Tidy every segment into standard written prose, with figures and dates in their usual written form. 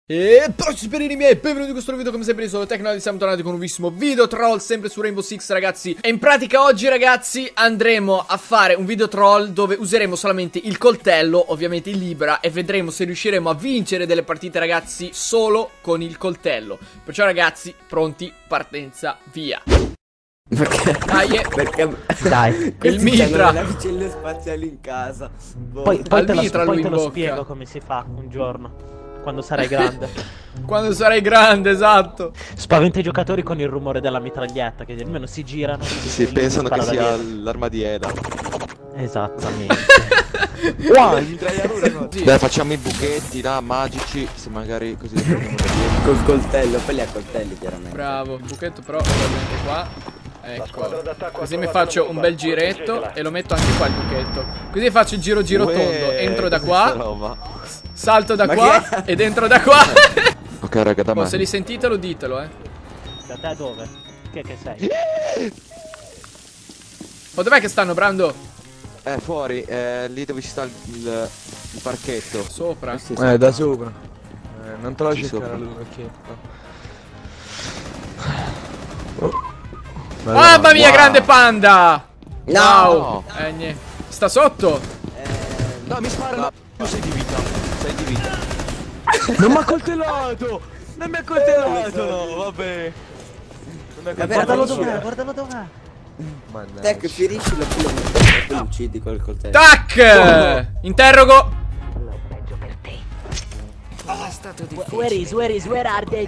E prosperini miei, benvenuti in questo video. Come sempre sono Tecno, siamo tornati con un nuovissimo video troll sempre su Rainbow Six, ragazzi. E in pratica oggi, ragazzi, andremo a fare un video troll dove useremo solamente il coltello, ovviamente in libera, e vedremo se riusciremo a vincere delle partite, ragazzi, solo con il coltello. Perciò, ragazzi, pronti, partenza, via. Perché? Dai, Perché? Dai, il mitra. Navicelle spaziali in casa. Poi te mitra lui in lo bocca. spiego come si fa un giorno. Quando sarai grande. Quando sarai grande, esatto. Spaventa i giocatori con il rumore della mitraglietta, che almeno si girano. Sì, pensano che sia l'arma di Eda. Esattamente. Wow, il mitragliatore no. Dai, facciamo i buchetti là, magici. Se magari così li prendiamo da dietro. Col coltello, quelli a coltelli chiaramente. Bravo, il buchetto però ovviamente qua. Ecco, così mi faccio un bel giretto e lo metto anche qua il buchetto. Così faccio il giro tondo. Entro da qua, salto da qua ed entro da qua. Ok, raga, da me. Se li sentitelo ditelo, Da te dove? Che sei? Oh, dov'è che stanno, Brando? Fuori, lì dove ci sta il parchetto. Sopra? Sì. Da sopra. Non te lo Sì, cercare sopra. lui perché. Mamma mia, wow. grande panda! No! Wow! Niente. Sta sotto? No, mi sparano. Tu sei di vita. Sei di vita. Non mi ha coltellato! Non mi ha coltellato! No, vabbè. Guardalo dov'è. Tec, feriscilo più e poi lo uccidi col coltello. Tac! Interrogo! Where are they?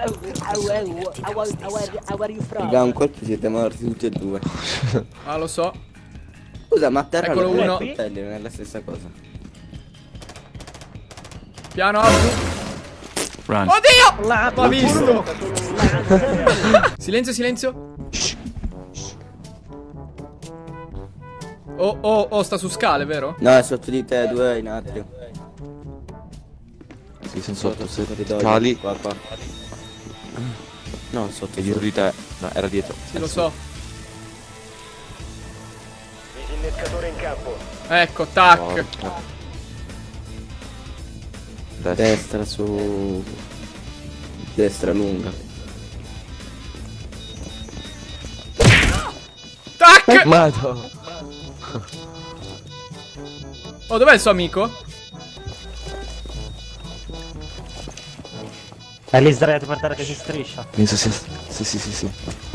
Where you from? Da un colpo siete morti tutti e due. Ah, lo so. Scusa, ma a terra Eccolo non è uno. coltelli, non è la stessa cosa. Piano, Abdu. Oddio! M'ha visto! Silenzio, silenzio. Oh, sta su scale, vero? No, è sotto di te, due in atrio. Sì, sono sotto. corridoio. Scali. Qua. No, sotto È dietro di te. No, era dietro. Sì, lo so. Disinnescatore in campo. Ecco, tac. Porca. Destra su. Destra lunga. Tac! Madonna. Oh, dov'è il suo amico? È lì sdraiato per terra che si striscia. Penso sia. Sì.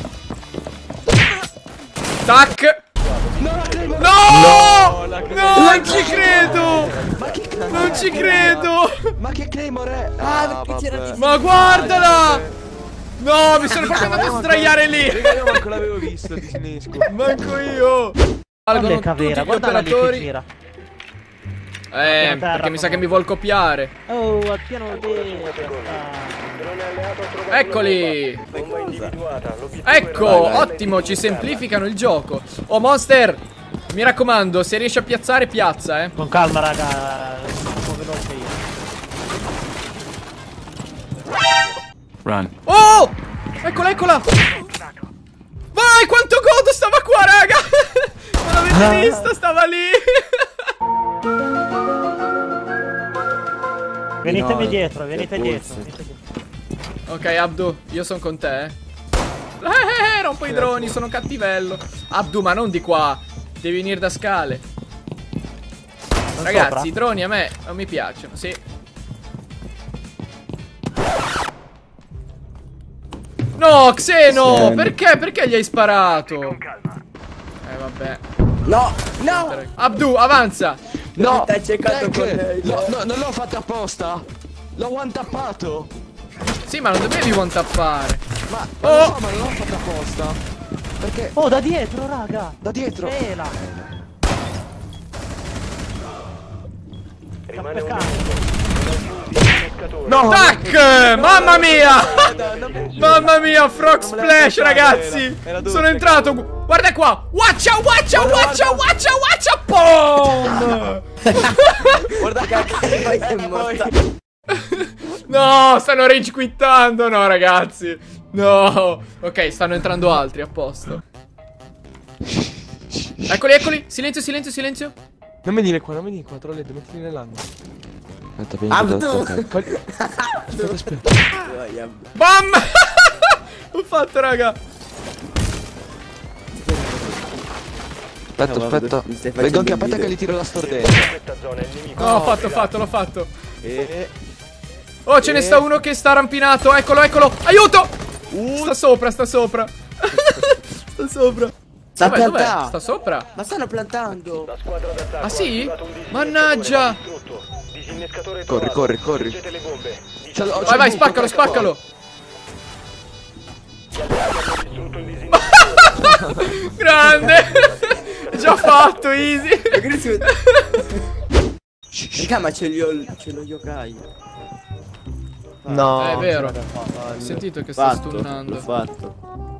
Tac! No! Non ci credo! Non ci credo! Ma che Claymore è? perché c'era Ma guardala! No, mi sono proprio andato a sdraiare lì! Raga, io manco l'avevo visto, disinnesco. Manco io! Valgono tutti gli Guarda lì che operatori. gira. Perché mi sa che mi vuol copiare. Oh, al piano destra. Eccoli! Bomba individuata. L'obiettivo Ecco, è ottimo, ci semplificano il gioco. Oh, Monster, mi raccomando, se riesci a piazzare, piazza, Con calma, raga. Sono un po' veloce io. Run. Oh! Eccola! Vai, quanto godo stava qua, raga! Non l'avete visto, stava lì! Venitemi No, dietro, è venite pulso. dietro. Ok, Abdu, io sono con te, rompo i droni, sono cattivello. Abdu, ma non di qua. Devi venire da scale. Ragazzi, sopra? i droni a me non mi piacciono, sì. No, Xeno! Xeno. Perché gli hai sparato? Vabbè. No! Abdu, avanza! No! Stai cercando con lei. No, non l'ho fatto apposta! L'ho one-tappato! Sì, ma non dovevi one-tappare. Ma Oh! ma non l'ho fatto apposta! Perché? Oh, da dietro, raga. Da dietro! Tela. Rimane un Peccato. disinnescatore. No! Tac! Mamma mia! Mamma mia, frog Non me la splash, fare, ragazzi! era doppia. Sono entrato! Guarda qua! Watcha! Boom! Guarda Poi è morta. No, stanno rage quittando, no, ragazzi. No. Ok, stanno entrando altri, a posto. Eccoli. Silenzio. Non venire qua, trolletto, mettili nell'angolo. Aspetta, vieni. Bam! L'ho fatto, raga. Aspetta. Vengo anche a parte che li tiro la stordetta. No, l'ho fatto. Oh, ce ne sta uno che sta rampinato. Eccolo. Aiuto! Sta sopra. Sta sopra. Sta Dov'è? piantando. Sta sopra? Ma stanno plantando. La squadra d'attacco Ah, sì? ha attivato un Mannaggia. disinnescatore Corri. Leggete le bombe. Vai, spaccalo. Gli alleati hanno distrutto il disinnescatore. Grande. Già fatto, easy. Raga, ma ce lo yokai. No. È vero. ce la fa, Ho sentito che sta stunnando. L'ho fatto.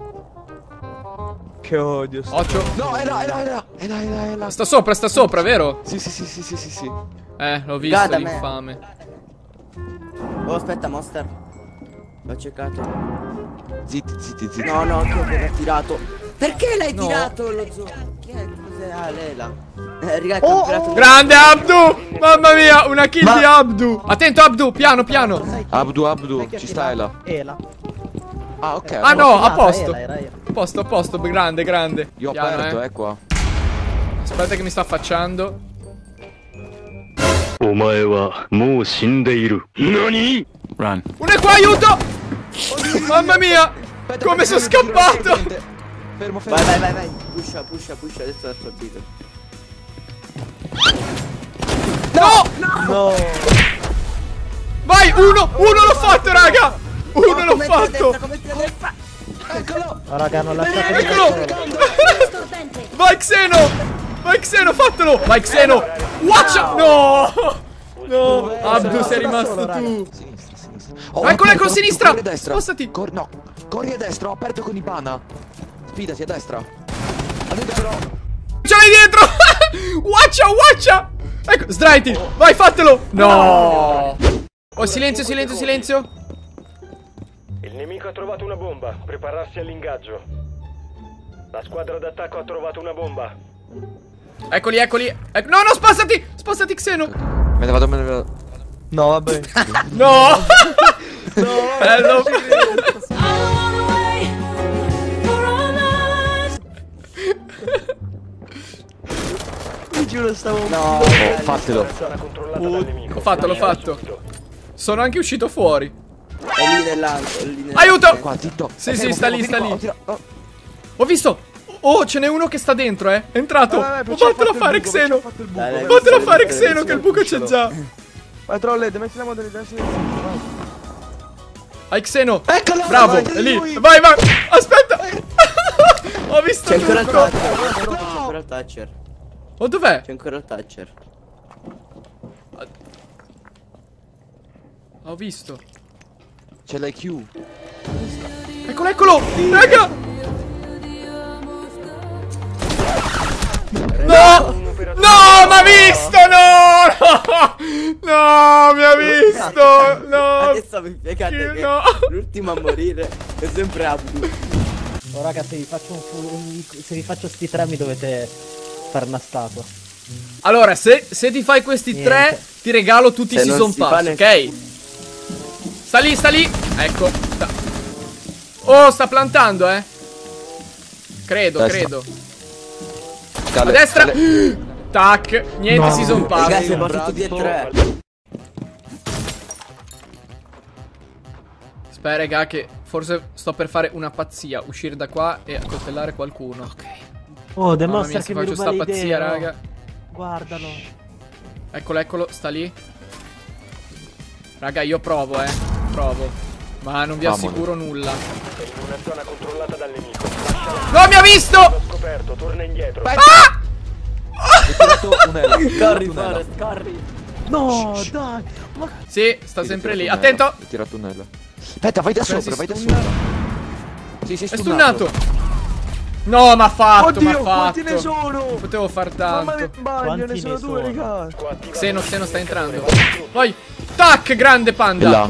Che odio. Occhio. No, è là. Sta sopra, vero? Sì. L'ho visto, Guarda me. l'infame. Oh, aspetta, Monster. L'ho cercato. Zitti. No, che l'ha tirato. Perché l'hai No. tirato lo zoo? Che è? Cos'è? Ah, lei là. Raga, il campionato. Grande Abdu! Mamma mia, una kill di Abdu! Attento Abdu, piano. Abdu, ci stai là. Ela. Ah, ok. Ah no, a posto. Era io. A posto, grande. Io ho Piano, aperto, qua. Aspetta che mi sta affacciando. Omae wa mou shindeiru. Nani? Uno è qua, aiuto! Mamma mia! Come sono scappato! Fermo. Vai. Pusha. Adesso è sortito. No! Vai, uno l'ho fatto, raga! Uno l'ho fatto! Eccolo! Oh, raga, non lasciate Eccolo! Vai Xeno, fatelo! Vai Xeno! Watcha! No! Abdu, sei rimasto tu! Sinistra. Eccolo, sinistra! Corri a destra. Spostati! Corri a destra, ho aperto con Ibana. Sfidati a destra. Adesso però. Ce l'hai dietro! Watcha! Ecco, sdraiti! Vai, fatelo! No! Oh, silenzio! Il nemico ha trovato una bomba. Prepararsi all'ingaggio. La squadra d'attacco ha trovato una bomba. Eccoli! No, spostati Xeno! Me ne vado. No, vabbè. No! Bello! Mi giuro stavo. No, Fatelo. Zona controllata dal nemico. L'ho fatto. Sono anche uscito fuori. è lì nell'angolo. Aiuto! Qua, zitto. Sì, Fermo, sta fermo, lì. vieni qua, ho tirato- Ho visto! Oh, ce n'è uno che sta dentro, È entrato! Fatelo fare Xeno! Dai, Fatelo fare Xeno, che il buco c'è già! Vai, trolled, metti la modalità silenzio. Vai Xeno! Eccolo! Bravo! vai, È lì! lui. Vai! Aspetta! Ho visto C'è ancora il tutto! toucher. C'è ancora il toucher. Oh, dov'è? C'è ancora il toucher. Ho visto! C'è l'IQ. Eccolo! Raga! No! No, mi ha visto! No, mi ha visto! No! Adesso vi spiegate che No. l'ultimo a morire è sempre Abdu. Oh, raga, se vi faccio sti tre mi dovete fare una statua. Allora, se ti fai questi Niente. tre, ti regalo tutti i Se non season si fa pass, ok? nessuno. Sta lì! Ecco. Oh, sta plantando, Credo. Scale, A destra! scale. Tac! Niente No. season pass. Ragazzi, siamo morti tutti e tre. Aspetta, raga, che forse sto per fare una pazzia. Uscire da qua e accoltellare qualcuno. Ok. Oh, The Mamma Monster mia, se che mi faccio ruba sta le pazzia, idee, raga. Guardalo. Eccolo, sta lì. Raga, io provo, Provo. Ma non vi Vamone. assicuro nulla. Sei in una zona controllata dal nemico. No, mi ha visto! L'ho scoperto, torna indietro. Ho tirato un'ela. Corri, Forest, corri. No, dai. Ma Sì, sta sempre lì. Attento! Ho tirato un'ela. Aspetta, vai da Aspetta, sopra, vai da si sopra. Sì, sei È stunnato. stunnato! No, m'ha fatto, Oddio, quanti ne fatto. sono? Potevo far Mamma mia, tanto. in bagno, Quanti ne sono ne due, sono? raga. Xeno sta entrando. Vai! Tac, grande E panda! là.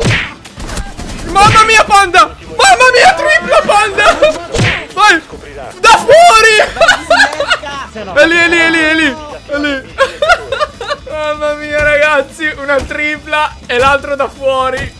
Mamma mia, panda! Mamma mia, triplo panda! Vai! Da fuori! È lì! Mamma mia ragazzi, una tripla e l'altro da fuori.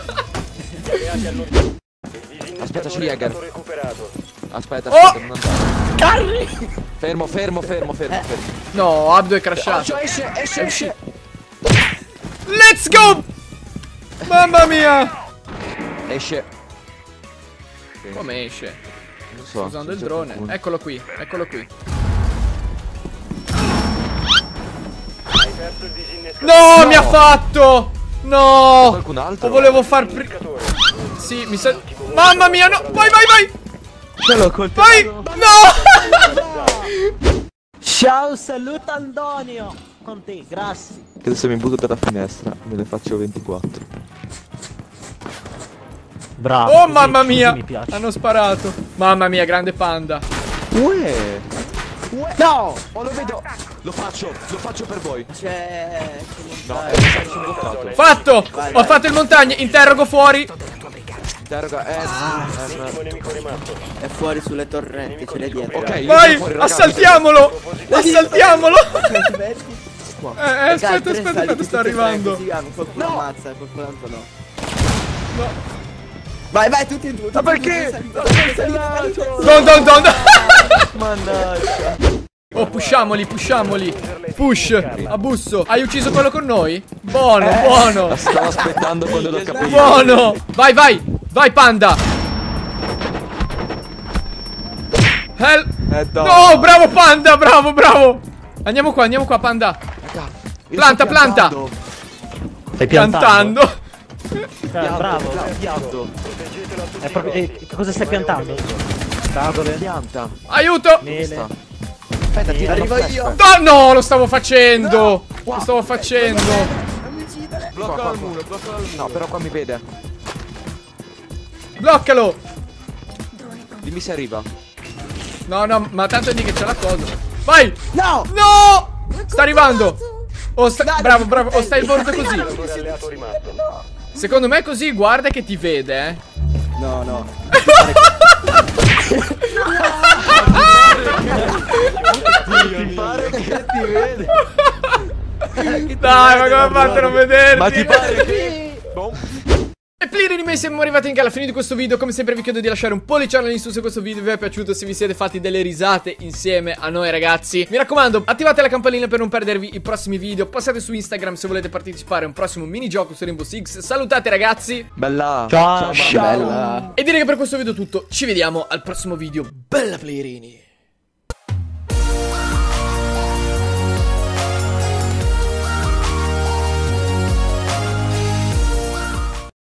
Aspetta, c'è Jäger. Aspetta, Oh! non andare. Carri! Fermo. No, Abdo è crashato. Esce. Let's go! Mamma mia! Esce. Come esce? Non so. Sto usando il drone. Eccolo qui. Hai perso il disinnescatore. No, mi ha fatto! No! Qualcun altro? O volevo far Sì, mi sa... Mamma mia, no! Vai! Ce l'ho col Vai! No! Ciao, saluto Antonio! Con te, grazie. Che adesso mi butto dalla finestra, me ne faccio 24. Bravo. Oh così- mamma così mia! mi piace. Hanno sparato. Mamma mia, grande panda. Uè! No! Oh, lo vedo! Lo faccio per voi. C'è... No, sono bloccato. Fatto! Ho fatto il montagne, interrogo fuori. Interroga, L'ultimo nemico rimasto. È fuori sulle torrenti, ce l'hai dietro. ok. Vai! fuori, ragazzi. Assaltiamolo! Assaltiamolo! Raga, Aspetta, tre saliti tutti sto e tre, arrivando. così, qualcuno ammazza, qualcun altro no. Vai, tutti e due. Ma perché? Don. Mannaggia. Oh, pusciamoli. Push, abusso. Hai ucciso quello con noi? Buono. Stavo aspettando quando l'ho capito. Buono. Vai, panda. No, bravo panda, bravo. Andiamo qua, panda. Planta. Stai Piantando. Bravo. Pianto. È proprio... cosa stai piantando? Fragole. Pianta. Aiuto. Mele. Aspetta, ti Arrivo io. No, lo stavo facendo. Lo stavo facendo. Non mi uccidere. Blocca il muro. No, però qua mi vede. Bloccalo. Dimmi se arriva. No, ma tanto di che c'è la cosa. Vai. No! Sta arrivando. Bravo. O stai morto così. Lavoratore alleato rimasto. Secondo me così guarda che ti vede, No. Ti pare che ti vede? Dai, ma come ha fatto a non vederti? Ma ti pare che... E Plirini miei, siamo arrivati anche alla fine di questo video. Come sempre vi chiedo di lasciare un pollicione in su se questo video vi è piaciuto, se vi siete fatti delle risate insieme a noi ragazzi. Mi raccomando, attivate la campanella per non perdervi i prossimi video. Passate su Instagram se volete partecipare a un prossimo minigioco su Rainbow Six. Salutate ragazzi. Bella. Ciao. Bella. E direi che per questo video è tutto. Ci vediamo al prossimo video. Bella Plirini.